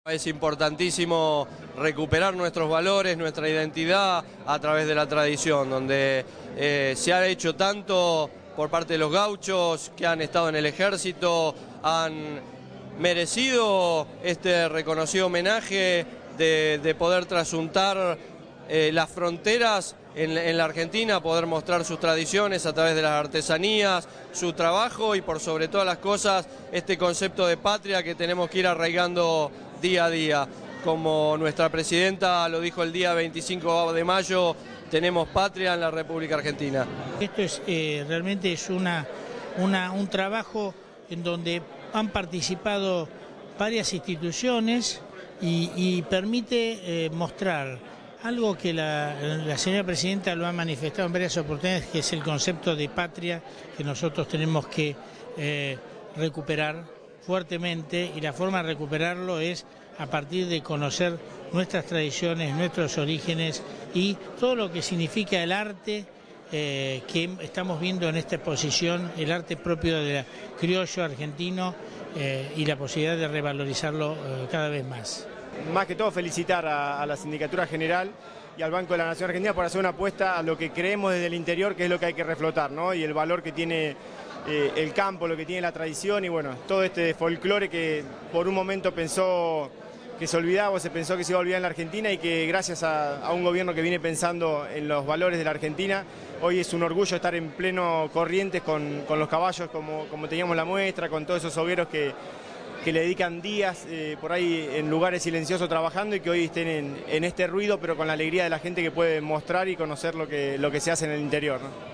Es importantísimo recuperar nuestros valores, nuestra identidad a través de la tradición, donde se ha hecho tanto por parte de los gauchos que han estado en el ejército, han merecido este reconocido homenaje de poder trasuntar las fronteras en la Argentina, poder mostrar sus tradiciones a través de las artesanías, su trabajo y por sobre todas las cosas este concepto de patria que tenemos que ir arraigando día a día. Como nuestra presidenta lo dijo el día 25 de mayo, tenemos patria en la República Argentina. Esto es realmente es un trabajo en donde han participado varias instituciones y permite mostrar algo que la señora presidenta lo ha manifestado en varias oportunidades, que es el concepto de patria que nosotros tenemos que recuperar fuertemente, y la forma de recuperarlo es a partir de conocer nuestras tradiciones, nuestros orígenes y todo lo que significa el arte que estamos viendo en esta exposición, el arte propio del criollo argentino y la posibilidad de revalorizarlo cada vez más. Más que todo felicitar a la Sindicatura General y al Banco de la Nación Argentina por hacer una apuesta a lo que creemos desde el interior, que es lo que hay que reflotar, ¿no? Y el valor que tiene el campo, lo que tiene la tradición y bueno, todo este folclore que por un momento pensó que se olvidaba o se pensó que se iba a olvidar en la Argentina, y que gracias a un gobierno que viene pensando en los valores de la Argentina, hoy es un orgullo estar en pleno Corrientes con los caballos como teníamos la muestra, con todos esos hogueros que le dedican días por ahí en lugares silenciosos trabajando, y que hoy estén en este ruido, pero con la alegría de la gente que puede mostrar y conocer lo que se hace en el interior, ¿no?